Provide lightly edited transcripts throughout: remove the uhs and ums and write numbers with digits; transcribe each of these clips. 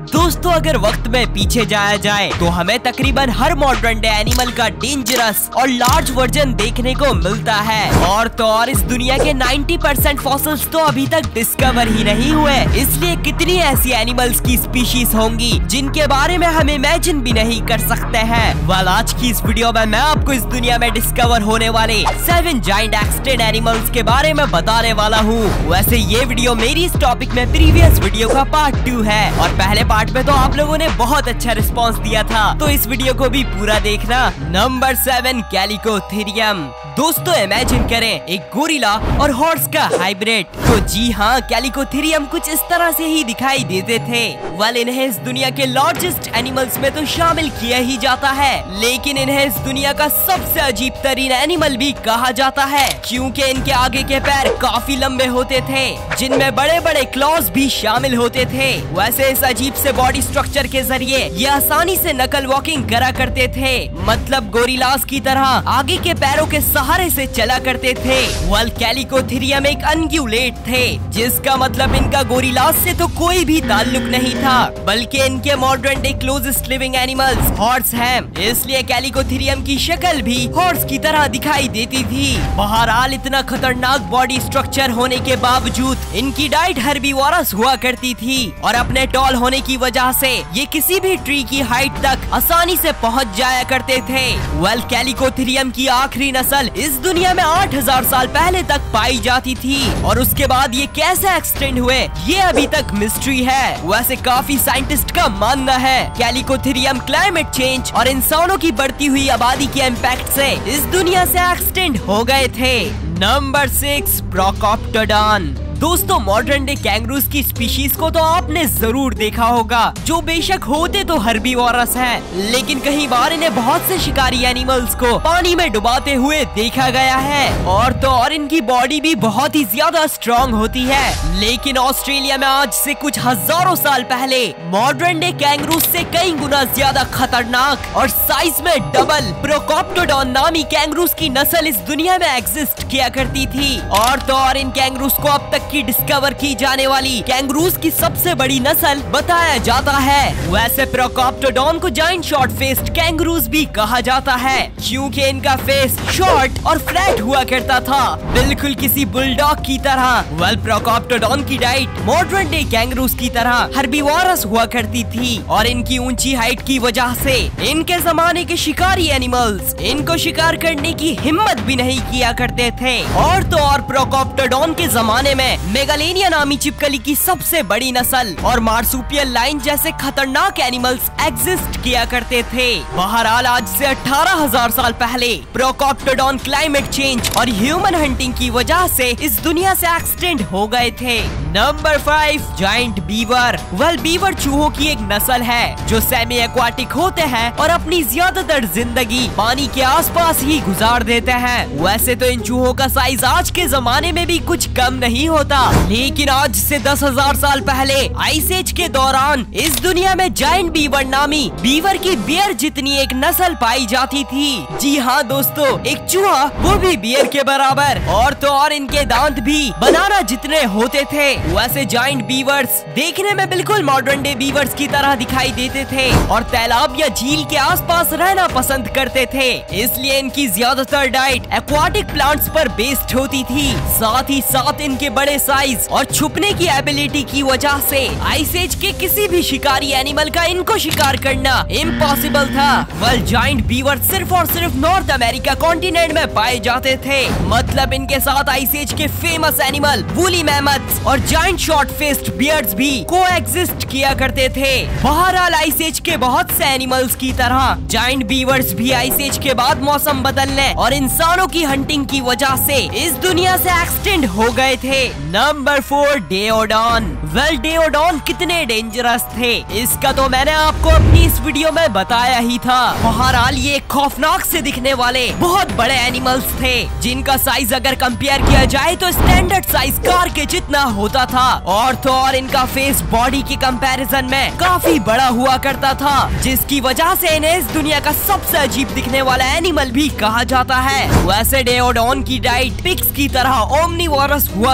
दोस्तों अगर वक्त में पीछे जाया जाए तो हमें तकरीबन हर मॉडर्न डे एनिमल का डेंजरस और लार्ज वर्जन देखने को मिलता है। और तो और इस दुनिया के 90% फॉसिल्स तो अभी तक डिस्कवर ही नहीं हुए, इसलिए कितनी ऐसी एनिमल्स की स्पीशीज होंगी जिनके बारे में हम इमेजिन भी नहीं कर सकते हैं। वाल आज की इस वीडियो में मैं आपको इस दुनिया में डिस्कवर होने वाले 7 जायंट एक्सटिंक्ट एनिमल्स के बारे में बताने वाला हूँ। वैसे ये वीडियो मेरी इस टॉपिक में प्रीवियस वीडियो का पार्ट 2 है और पहले पार्ट में तो आप लोगों ने बहुत अच्छा रिस्पांस दिया था, तो इस वीडियो को भी पूरा देखना। Number 7 chalicotherium. दोस्तों इमेजिन करें एक गोरिल्ला और हॉर्स का हाइब्रिड। तो जी हाँ, कैलिकोथेरियम कुछ इस तरह से ही दिखाई देते थे। वाल इन्हें इस दुनिया के लार्जेस्ट एनिमल्स में तो शामिल किया ही जाता है, लेकिन इन्हें इस दुनिया का सबसे अजीब तरीन एनिमल भी कहा जाता है, क्योंकि इनके आगे के पैर काफी लंबे होते थे जिनमें बड़े बड़े क्लॉज भी शामिल होते थे। वैसे इस अजीब से बॉडी स्ट्रक्चर के जरिए ये आसानी से नकल वॉकिंग करा करते थे, मतलब गोरिल्लास की तरह आगे के पैरों के सहारे से चला करते थे। वाल कैलिकोथेरियम एक अनग्यूलेट थे, जिसका मतलब इनका गोरिल्लास से तो कोई भी ताल्लुक नहीं था, बल्कि इनके modern day closest living animals horse हैं, इसलिए कैलिकोथेरियम की शक्ल भी हॉर्स की तरह दिखाई देती थी। बहरहाल इतना खतरनाक बॉडी स्ट्रक्चर होने के बावजूद इनकी डाइट हर्बीवोरस हुआ करती थी और अपने टॉल होने की वजह से ये किसी भी ट्री की हाइट तक आसानी से पहुंच जाया करते थे। वेल कैलिकोथेरियम की आखिरी नस्ल इस दुनिया में 8000 साल पहले तक पाई जाती थी और उसके बाद ये कैसे एक्सटेंड हुए ये अभी तक मिस्ट्री है। वैसे काफी साइंटिस्ट का मानना है कैलिकोथेरियम क्लाइमेट चेंज और इंसानों की बढ़ती हुई आबादी के इम्पैक्ट से इस दुनिया से एक्सटेंड हो गए थे। Number 6 procoptodon. दोस्तों मॉडर्न डे कैंगरूज की स्पीशीज को तो आपने जरूर देखा होगा, जो बेशक होते तो हर्बीवोरस हैं, लेकिन कई बार इन्हें बहुत से शिकारी एनिमल्स को पानी में डुबाते हुए देखा गया है। और तो और इनकी बॉडी भी बहुत ही ज्यादा स्ट्रॉन्ग होती है, लेकिन ऑस्ट्रेलिया में आज से कुछ हजारों साल पहले मॉडर्न डे कैंगरूज से कई गुना ज्यादा खतरनाक और साइज में डबल ब्रोकोप्टोडॉन नामी कैंगरूज की नस्ल इस दुनिया में एग्जिस्ट किया करती थी। और तो और इन कैंगरूज को अब तक की डिस्कवर की जाने वाली कैंगरूज की सबसे बड़ी नस्ल बताया जाता है। वैसे ब्रोकोप्टोडॉन को जायंट शॉर्ट फेस्ड कैंगरूज भी कहा जाता है, क्योंकि इनका फेस शॉर्ट और फ्लैट हुआ करता था, बिल्कुल किसी बुलडॉग की तरह। वेल ब्रोकोप्टोडॉन की डाइट मॉडर्न डे कैंगरूज की तरह हर्बीवोरस हुआ करती थी और इनकी ऊंची हाइट की वजह से इनके जमाने के शिकारी एनिमल्स इनको शिकार करने की हिम्मत भी नहीं किया करते थे। और तो और ब्रोकोप्टोडॉन के जमाने में मेगालेनिया नामी छिपकली की सबसे बड़ी नस्ल और मार्सुपियल लाइन जैसे खतरनाक एनिमल्स एग्जिस्ट किया करते थे। बहरहाल आज से 18,000 साल पहले ब्रोकोप्टोडॉन क्लाइमेट चेंज और ह्यूमन हंटिंग की वजह से इस दुनिया से एक्सटेंड हो गए थे। Number 5 giant beaver. Well beaver चूहों की एक नस्ल है जो सेमी एक्वाटिक होते हैं और अपनी ज्यादातर जिंदगी पानी के आसपास ही गुजार देते हैं। वैसे तो इन चूहों का साइज आज के जमाने में भी कुछ कम नहीं होता, लेकिन आज से 10,000 साल पहले आइस एज के दौरान इस दुनिया में जायंट बीवर नामी बीवर की बियर जितनी एक नस्ल पाई जाती थी। जी हाँ दोस्तों, एक चूहा वो भी बियर के बराबर, और तो और इनके दांत भी बनाना जितने होते थे। वैसे जायंट बीवर्स देखने में बिल्कुल मॉडर्न डे बीवर्स की तरह दिखाई देते थे और तालाब या झील के आसपास रहना पसंद करते थे, इसलिए इनकी ज्यादातर डाइट एक्वाटिक प्लांट्स पर बेस्ड होती थी। साथ ही साथ इनके बड़े साइज और छुपने की एबिलिटी की वजह से आइस एज के किसी भी शिकारी एनिमल का इनको शिकार करना इम्पॉसिबल था। वेल जायंट बीवर सिर्फ और सिर्फ नॉर्थ अमेरिका कॉन्टिनेंट में पाए जाते थे, मतलब इनके साथ आइस एज के फेमस एनिमल वूली मैमथ्स और जायंट शॉर्ट फेस्ड बियर्ड्स भी कोएग्जिस्ट किया करते थे। बहरहाल आइस एज के बहुत से एनिमल्स की तरह जायंट बीवर्स भी आइस एज के बाद मौसम बदलने और इंसानों की हंटिंग की वजह से इस दुनिया से एक्सटेंड हो गए थे। नंबर 4 डेओडॉन। वेल डेओडॉन कितने डेंजरस थे इसका तो मैंने आपको अपनी इस वीडियो में बताया ही था। बहरहाल ये खौफनाक से दिखने वाले बहुत बड़े एनिमल्स थे, जिनका साइज अगर कंपेयर किया जाए तो स्टैंडर्ड साइज कार के जितना होता था। और तो और इनका फेस बॉडी के कंपैरिजन में काफी बड़ा हुआ करता था, जिसकी वजह से इन्हें इस दुनिया का सबसे अजीब दिखने वाला एनिमल भी कहा जाता है। वैसे डेओडॉन की डाइट पिग्स की तरह ओमनीवोरस हुआ करती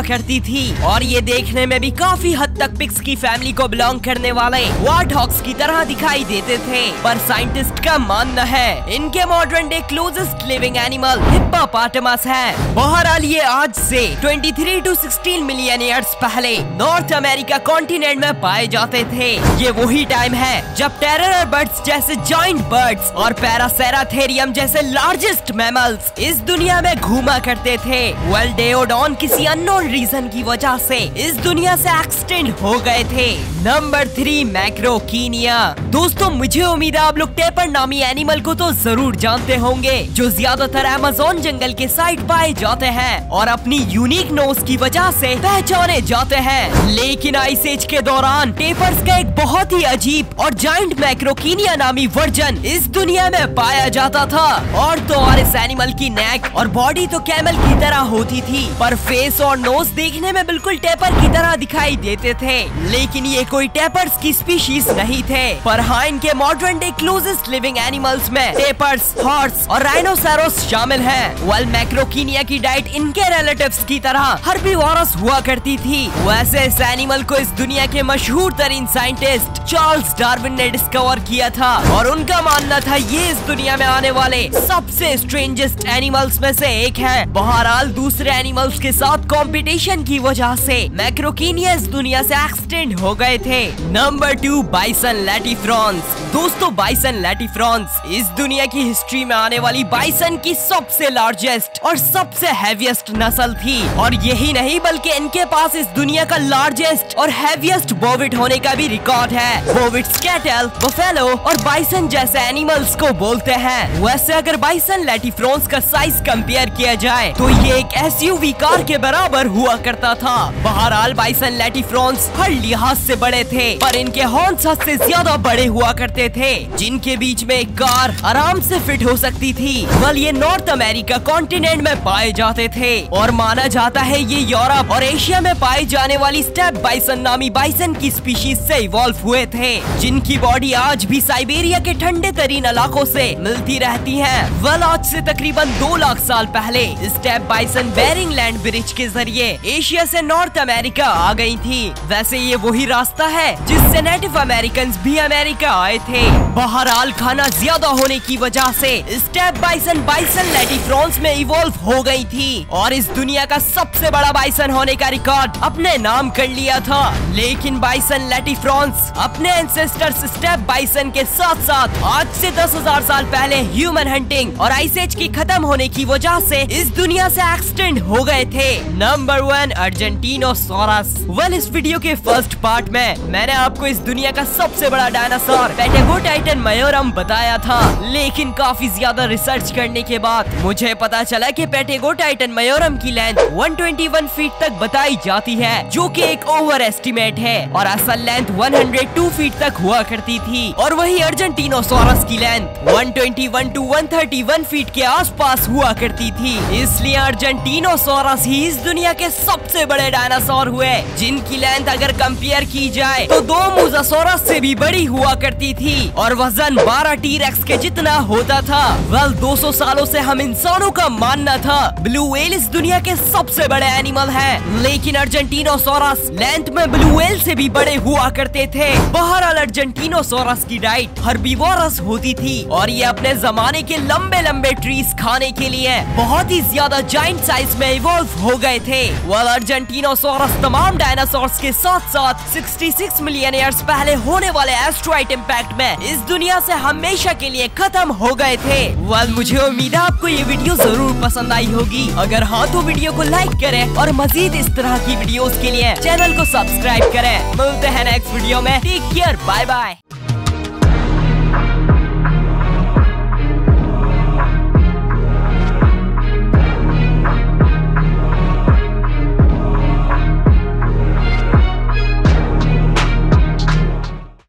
थी और ये देखने में भी काफी हद तक पिग्स की फैमिली को बिलोंग करने वाले वार्डहॉग्स की तरह दिखाई देते थे। पर साइंटिस्ट का मानना है इनके modern day closest living animal hippopotamus है। बहरहाल ये आज से 23 to 16 मिलियन ईयर्स पहले नॉर्थ अमेरिका कॉन्टिनेंट में पाए जाते थे। ये वही टाइम है जब टेरर बर्ड्स जैसे जाइंट बर्ड्स और पैरासेराथेरियम जैसे लार्जेस्ट मैमल्स इस दुनिया में घूमा करते थे। डेओडॉन किसी अननोन रीजन की वजह से इस दुनिया से एक्सटेंड हो गए थे। Number 3 macrauchenia. दोस्तों मुझे उम्मीद है आप लोग टेपर नामी एनिमल को तो जरूर जानते होंगे, जो ज्यादातर अमेज़न जंगल के साइड पाए जाते हैं और अपनी यूनिक नोज की वजह से पहचाने जाते हैं। लेकिन आइस एज के दौरान टेपर्स का एक बहुत ही अजीब और जाइंट मैक्रोकीनिया नामी वर्जन इस दुनिया में पाया जाता था। और तो और इस एनिमल की नेक और बॉडी तो कैमल की तरह होती थी, पर फेस और नोज देखने में बिल्कुल टेपर की तरह दिखाई देते थे। लेकिन ये कोई टेपर्स की स्पीशीज नहीं थे, पर हाँ इनके modern day closest living animals में टेपर्स, हॉर्स और राइनोसेरोस शामिल हैं। वेल मैक्रोकीनिया की डाइट इनके रिलेटिव्स की तरह हर्बीवोरस हुआ करती थी। वैसे इस एनिमल को इस दुनिया के मशहूर तरीन साइंटिस्ट चार्ल्स डार्विन ने डिस्कवर किया था और उनका मानना था ये इस दुनिया में आने वाले सबसे स्ट्रेंजेस्ट एनिमल्स में से एक है। बहरहाल दूसरे एनिमल्स के साथ कंपटीशन की वजह से मैक्रोकीनिया इस दुनिया से एक्सटेंड हो गए थे। Number 2 bison latifrons. दोस्तों बाइसन लैटीफ्रॉन्स इस दुनिया की हिस्ट्री में आने वाली बाइसन की सबसे लार्जेस्ट और सबसे हैवीएस्ट नस्ल थी। और यही नहीं बल्कि इनके पास इस दुनिया का लार्जेस्ट और हैवीएस्ट बोविड होने का भी रिकॉर्ड है। बोविड्स कैटल, बफेलो और बाइसन जैसे एनिमल्स को बोलते हैं। वैसे अगर बाइसन लैटीफ्रॉन्स का साइज कंपेयर किया जाए तो ये एक एसयूवी कार के बराबर हुआ करता था। बहरहाल बाइसन लैटीफ्रॉन्स हर लिहाज से बड़े थे, पर इनके हॉर्न्स हद से ज्यादा बड़े हुआ करते थे, जिनके बीच में एक कार आराम से फिट हो सकती थी। वल ये नॉर्थ अमेरिका कॉन्टिनेंट में पाए जाते थे और माना जाता है ये यूरोप और एशिया में पाई जाने वाली स्टेप बाइसन नामी बाइसन की स्पीशीज से इवॉल्व हुए थे, जिनकी बॉडी आज भी साइबेरिया के ठंडे तरीन इलाकों से मिलती रहती है। वल आज से तकरीबन 2 लाख साल पहले steppe bison Bering land bridge के जरिए एशिया से नॉर्थ अमेरिका आ गई थी। वैसे ये वही रास्ता है जिससे नेटिव अमेरिकन भी अमेरिका आए थे। बहरहाल खाना ज्यादा होने की वजह से स्टेप बाइसन बाइसन लैटीफ्रॉन्स में इवॉल्व हो गई थी और इस दुनिया का सबसे बड़ा बाइसन होने का रिकॉर्ड अपने नाम कर लिया था। लेकिन बाइसन लैटीफ्रॉन्स अपने एंसेस्टर्स स्टेप बाइसन के साथ साथ आज से 10,000 साल पहले ह्यूमन हंटिंग और आइस एज की खत्म होने की वजह से इस दुनिया से एक्सटेंड हो गए थे। Number 1 Argentinosaurus. वेल इस वीडियो के फर्स्ट पार्ट में मैंने आपको इस दुनिया का सबसे बड़ा डायनासोर पैटेगोटाइटन मायोरम बताया था, लेकिन काफी ज्यादा रिसर्च करने के बाद मुझे पता चला कि पैटेगोटाइटन मायोरम की लेंथ 121 फीट तक बताई जाती है, जो कि एक ओवर एस्टिमेट है और असल लेंथ 102 फीट तक हुआ करती थी। और वही अर्जेंटीनोसॉरस की लेंथ 121 to 131 फीट के आसपास हुआ करती थी। इसलिए अर्जेंटीनोसॉरस ही इस दुनिया के सबसे बड़े डायनासोर हुए, जिनकी लेंथ अगर कंपेयर की जाए तो 2 मोसासॉरस से भी बड़ी हुआ करती थी और वजन 12 टी-रेक्स के जितना होता था। वेल 200 सालों से हम इंसानों का मानना था ब्लू व्हेल इस दुनिया के सबसे बड़े एनिमल है, लेकिन अर्जेंटीनोसॉरस लेंथ में ब्लू व्हेल से भी बड़े हुआ करते थे। बहरहाल अर्जेंटीनोसॉरस की डाइट हर्बीवोरस होती थी और ये अपने जमाने के लंबे लंबे ट्रीज खाने के लिए बहुत ही ज्यादा जाइंट साइज में इवॉल्व हो गए थे। वेल अर्जेंटीनोसॉरस तमाम डायनासोर्स के साथ साथ 66 मिलियन ईयर्स पहले होने वाले एस्ट्रॉइड इम्पैक्ट में इस दुनिया से हमेशा के लिए खत्म हो गए थे। वेल मुझे उम्मीद है आपको ये वीडियो जरूर पसंद आई होगी। अगर हाँ तो वीडियो को लाइक करें और मजीद इस तरह की वीडियोस के लिए चैनल को सब्सक्राइब करें। मिलते हैं नेक्स्ट वीडियो में। Take care, bye bye.